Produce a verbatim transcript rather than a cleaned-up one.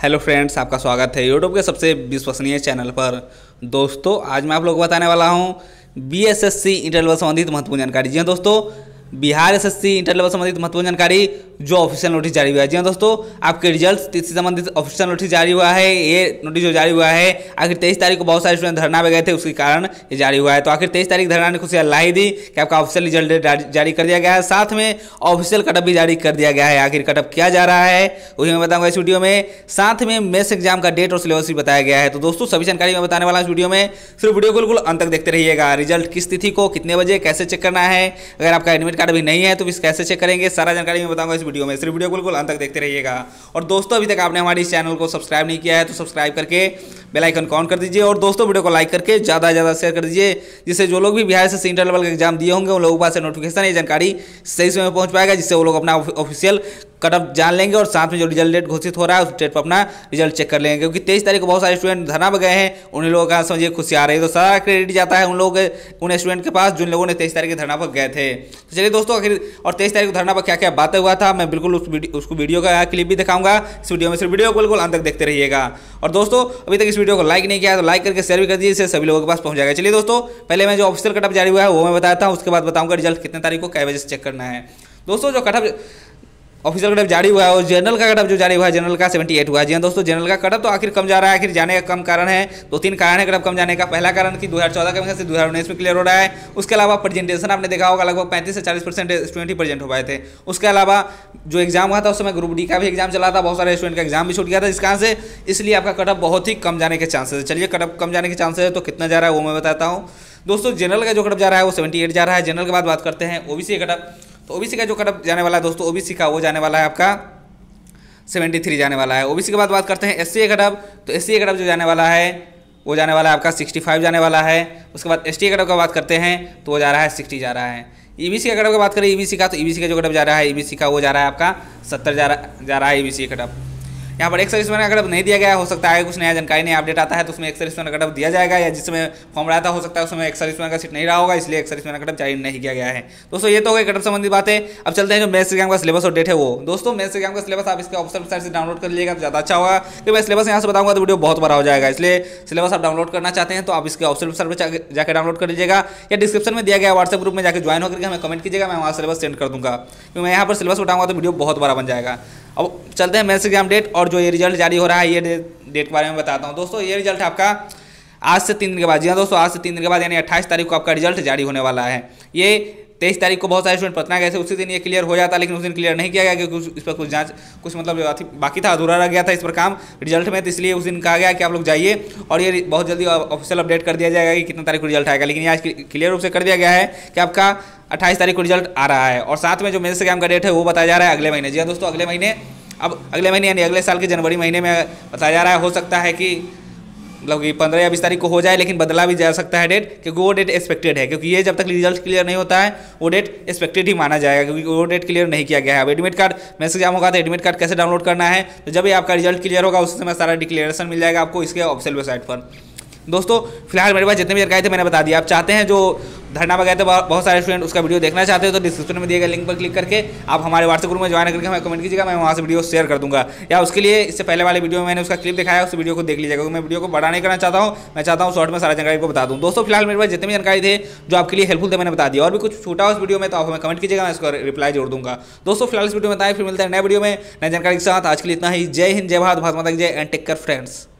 Hello friends, आपका स्वागत है यूट्यूब के सबसे विश्वसनीय चैनल पर। दोस्तों, आज मैं आप लोगों को बताने वाला हूं B S S C inter level संबंधित महत्वपूर्ण जानकारी। जी हाँ दोस्तों, Bihar S S C inter level संबंधित महत्वपूर्ण जानकारी जो ऑफिशियल नोटिस जारी हुआ है। जी हाँ दोस्तों, आपके रिजल्ट से संबंधित ऑफिशियल नोटिस जारी हुआ है। ये नोटिस जो जारी हुआ है, आखिर तेईस तारीख को बहुत सारे स्टूडेंट धरना में गए थे, उसके कारण ये जारी हुआ है। तो आखिर तेईस तारीख धरना ने खुशियाँ लाई दी कि आपका ऑफिशियल रिजल्ट जारी कर दिया गया है, साथ में ऑफिशियल कटअप भी जारी कर दिया गया है। आखिर कटअप क्या जा रहा है वही मैं बताऊंगा इस वीडियो में, साथ में मेंस एग्जाम का डेट और सिलेबस भी बताया गया है। तो दोस्तों, सभी जानकारी मैं बताने वाला हूं इस वीडियो में, सिर्फ वीडियो को बिल्कुल अंत तक देखते रहिएगा। रिजल्ट किस तिथि को, कितने बजे, कैसे चेक करना है, अगर आपका एडमिट कार्ड अभी नहीं है तो इस कैसे चेक करेंगे, सारा जानकारी मैं बताऊंगा इस वीडियो में। सिर्फ वीडियो को बिल्कुल अंत तक देखते रहिएगा। और दोस्तों, अभी तक आपने हमारे इस चैनल को सब्सक्राइब नहीं किया है तो सब्सक्राइब करके बेल आइकन ऑन कर दीजिए। और दोस्तों, वीडियो को लाइक करके ज़्यादा से ज़्यादा शेयर कर दीजिए, जिससे जो लोग भी बिहार से इंटर लेवल का एग्जाम दिए होंगे उन लोगों के पास नोटिफिकेशन ये जानकारी सही समय में पहुंच पाएगा, जिससे वो लोग अपना ऑफिशियल कटअप जान लेंगे और साथ में जो रिजल्ट डेट घोषित हो रहा है उस डेट पर अपना रिजल्ट चेक कर लेंगे। क्योंकि तेईस तारीख को बहुत सारे स्टूडेंट धरना में गए हैं, उन लोगों का समझिए खुशी आ रही है, तो सारा क्रेडिट जाता है उन लोगों के उन स्टूडेंट के पास जिन लोगों ने तेईस तारीख के धरना पर गए थे। तो चलिए दोस्तों, आखिर और तेईस तारीख को धरना पर क्या क्या बातें हुआ था, मैं बिल्कुल उस वीडियो उसको वीडियो का क्लिप भी दिखाऊंगा इस वीडियो में। सिर्फ वीडियो को बिल्कुल अंत तक देखते रहिएगा। और दोस्तों, अभी तक इस वीडियो को लाइक नहीं किया तो लाइक करके शेयर भी कर दीजिए, इससे सभी लोगों के पास पहुंच जाएगा। चलिए दोस्तों, पहले मैं जो ऑफिशियल कटअप जारी हुआ है वो मैं बताता हूँ, उसके बाद बताऊंगा रिजल्ट कितने तारीख को कै बजे से चेक करना है। दोस्तों, जो कटअप ऑफिशियल कटअप जारी हुआ है और जनरल का कटअप जो जारी हुआ है, जनरल का अठहत्तर हुआ है। जी हाँ दोस्तों, जनरल का कटअप तो आखिर कम जा रहा है। आखिर जाने का कम कारण है, दो तीन कारण है कटअप कम जाने का। पहला कारण कि दो हज़ार चौदह के वजह से दो हज़ार उन्नीस में क्लियर हो रहा है। उसके अलावा प्रेजेंटेशन आपने देखा होगा, लगभग पैंतीस से चालीस परसेंट स्टूडेंट ही प्रेजेंट हो पाए थे। उसके अलावा जो एग्जाम हुआ था उस समय ग्रुप डी का भी एग्जाम चला था, बहुत सारे स्टूडेंट का एग्जाम भी छूट गया था जिस कारण से, इसलिए आपका कटअप बहुत ही कम जाने के चांसेस है। चलिए, कटअप कम जाने के चांसेस है तो कितना जा रहा है वो मैं बताता हूँ। दोस्तों, जनरल का जो कटअप जा रहा है वो अठहत्तर जा रहा है। जनरल के बाद बात करते हैं ओबीसी का कटअप। तो ओबीसी का जो कटअप जाने वाला है दोस्तों, ओबीसी का वो जाने वाला है आपका तिहत्तर जाने वाला है। ओबीसी के बाद बात करते हैं एससी का कटअप। तो एससी का कटअप जो जाने वाला है वो जाने वाला है आपका पैंसठ जाने वाला है। उसके बाद एसटी का कटअप का बात करते हैं तो वो जा रहा है साठ जा रहा है। ईबीसी का कटअप का बात करें ईबीसी का, तो ईबीसी का जो कटअप जा रहा है ईबीसी का वो जा रहा है आपका सत्तर जा रहा जा रहा है ईबीसी कटअप। यहाँ पर एक सर्विसमैन का कटअप नहीं दिया गया, हो सकता है कुछ नया जानकारी नहीं अपडेट आता है तो उसमें एक सर्विसमैन का कटअप दिया जाएगा, या जिसमें फॉर्म रहता हो सकता है उसमें एक सर्विसमैन का सीट नहीं रहा होगा, इसलिए एक सर्विसमैन का कटअप जारी नहीं किया गया है। दोस्तों, ये तो हो गई कटअप संबंधी बातें। अब चलते हैं जो मेंस एग्जाम का सिलेबस और डेट है वो। दोस्तों, मेंस एग्जाम का सिलेबस आप इसके ऑफिशियल वेबसाइट से डाउनलोड कर लीजिएगा तो ज़्यादा अच्छा होगा, क्योंकि मैं सिलेबस यहाँ से बताऊंगा तो वीडियो बहुत बड़ा हो जाएगा। इसलिए सिलेबस आप डाउनलोड करना चाहते हैं तो आप इसके ऑफिशियल वेबसाइट पर जाकर डाउनलोड कर लीजिएगा, या डिस्क्रिप्शन में दिया गया व्हाट्सएप ग्रुप में जाकर ज्वाइन होकर हमें कमेंट कीजिएगा, मैं वहाँ सिलेबस सेंड कर दूँगा। क्योंकि मैं यहाँ पर सिलेबस बताऊँगा तो वीडियो बहुत बड़ा बन जाएगा। अब चलते हैं मेंस एग्जाम डेट और जो ये रिजल्ट जारी हो रहा है ये डेट के बारे में बताता हूँ। दोस्तों, ये रिजल्ट आपका आज से तीन दिन के बाद, जी हाँ दोस्तों, आज से तीन दिन के बाद यानी अट्ठाईस तारीख को आपका रिजल्ट जारी होने वाला है। ये तेईस तारीख को बहुत सारे स्टूडेंट पटना गए थे, उसी दिन ये क्लियर हो जाता, लेकिन उस दिन क्लियर नहीं किया गया क्योंकि इस पर कुछ जांच कुछ मतलब बाकी था, अधूरा रह गया था इस पर काम रिजल्ट में, तो इसलिए उस दिन कहा गया कि आप लोग जाइए और ये बहुत जल्दी ऑफिशियल अपडेट कर दिया जाएगा कि कितना तारीख को रिजल्ट आएगा। लेकिन आज क्लियर रूप से कर दिया गया है कि आपका अट्ठाईस तारीख को रिजल्ट आ रहा है। और साथ में जो मेंस एग्जाम का डेट है वो बताया जा रहा है अगले महीने। जी हाँ दोस्तों, अगले महीने, अब अगले महीने यानी अगले साल के जनवरी महीने में बताया जा रहा है। हो सकता है कि मतलब पंद्रह या बीस तारीख को हो जाए, लेकिन बदला भी जा सकता है डेट, क्योंकि वो डेट एक्सपेक्टेड है, क्योंकि ये जब तक रिजल्ट क्लियर नहीं होता है वो डेट एक्सपेक्टेड ही माना जाएगा, क्योंकि वो डेट क्लियर नहीं किया गया है। अब एडमिट कार्ड मेंस एग्जाम होगा तो एडमिट कार्ड कैसे डाउनलोड करना है, तो जब भी आपका रिजल्ट क्लियर होगा उस समय सारा डिक्लेरेशन मिल जाएगा आपको इसके ऑफिशियल वेबसाइट पर। दोस्तों, फिलहाल मेरे पास जितने भी जानकारी थे मैंने बता दिया। आप चाहते हैं जो धरना में गए थे बहुत सारे स्टूडेंट, उसका वीडियो देखना चाहते हो तो डिस्क्रिप्शन में दिए गए लिंक पर क्लिक करके आप हमारे व्हाट्सएप ग्रुप में ज्वाइन करके हमें कमेंट कीजिएगा, मैं वहाँ से वीडियो शेयर कर दूँगा। या उसके लिए इससे पहले वाले वीडियो में मैंने उसका क्लिप दिखाया, उस वीडियो को देख लीजिएगा, क्योंकि मैं वीडियो को बड़ा नहीं करना चाहता हूँ, मैं चाहता हूँ शॉर्ट में सारा जानकारी को बता दूँ। दोस्तों, फिलहाल मेरे पास जितने भी जानकारी थे जो आपके लिए हेल्पफुल थे मैंने बता दिया, और भी कुछ छूटा उस वीडियो में तो आप हमें कमेंट कीजिएगा, मैं इसको रिप्लाई जोड़ दूँगा। दोस्तों, फिलहाल इस वीडियो में बताएं, फिर मिलते हैं नए वीडियो में नई जानकारी के साथ। आज के लिए इतना ही। जय हिंद, जय भारत, भारत माता की जय, एंड टेक केयर फ्रेंड्स।